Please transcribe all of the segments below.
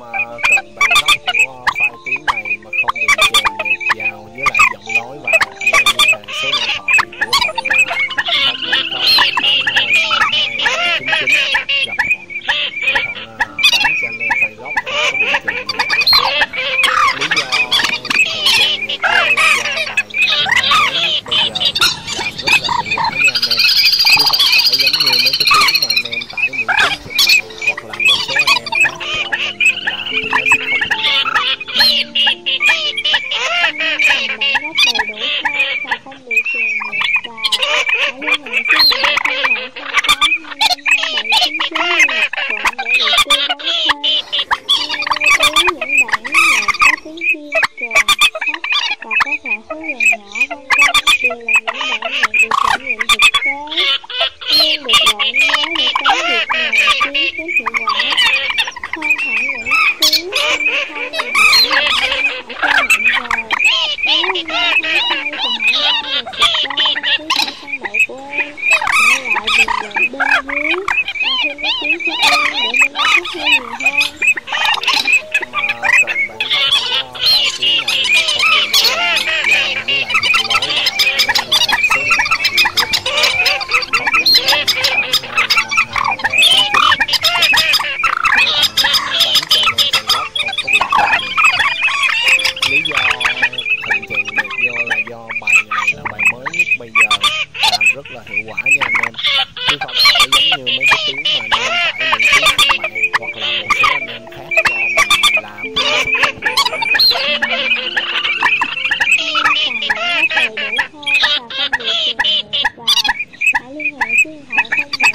cần bản gốc của file tiếng này mà không bị chèn nhạc vào với lại giọng nói vào, anh em liên hệ số điện thoại của Thuận là 07082529999 gặp Thuận để Thuận bán cho anh em file gốc không có bị chèn nhạc. Lý do Thuận chèn nhạc vô là do bài này mới bây giờ làm rất là hiệu quả nha anh em, chứ không phải giống như mấy cái tiếng mà anh em tải miễn phí trên mạng hoặc là một số anh em khác cho mình làm thì nó sẽ không hiệu quả. Bản gốc đầy đủ file và không bị chèn nhạc vào, hãy liên hệ số điện thoại 0782522799 để được tư vấn thêm. Lưu ý những bản nhạc có tiếng chim, kèn, sách và các loại số dần nhỏ vân vân đều là những bản nhạc được trải nghiệm thực tế, luôn được đổi mới để tránh việc nào tiếng kém hiệu quả. Hơn hẳn những tiếng âm thanh mà mỗi lần nghe phải công nhận rồi. Nếu anh em thấy hay thì hãy like và subscribe đăng ký kênh Phan Đại của em, để lại bình luận bên dưới và thêm ý kiến cho em để mình phát huy nhiều hơn. Cần bản gốc của file tiếng này mà không bị chèn nhạc vào với lại giọng nói vào, anh em liên hệ số điện thoại của Lý do Thuận chèn nhạc vô là do bài này là bài mới nhất bây giờ, làm rất là hiệu quả nha anh em, chứ không phải giống như mấy cái tiếng mà anh em tải những tiếng trên mạng hoặc là một số anh em khác cho mình làm thì nó sẽ không hiệu quả. Cần bản gốc đầy đủ file và không bị chèn nhạc vào, hãy liên hệ số điện thoại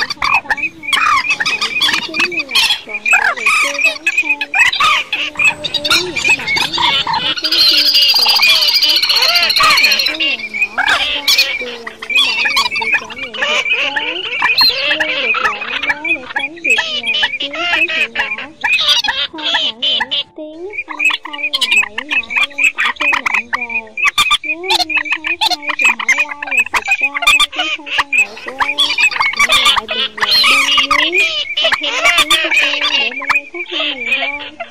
0728522799 để gặp Thuận để được tư vấn thêm. Lưu ý những bản nhạc có tiếng chim, kèn, sách và các loại số dần nhỏ vân vân đều là những bản nhạc được trải nghiệm thực tế, luôn được đổi mới để tránh việc nhạc tiếng kém hiệu quả. Hơn hẳn những tiếng âm thanh mà bậy mà anh em tải trên mạng về. Nếu anh em thấy hay thì hãy like và subscribe đăng ký kênh Phan Đại của em, để lại bình luận bên dưới và thêm ý kiến cho em để mình phát huy nhiều hơn.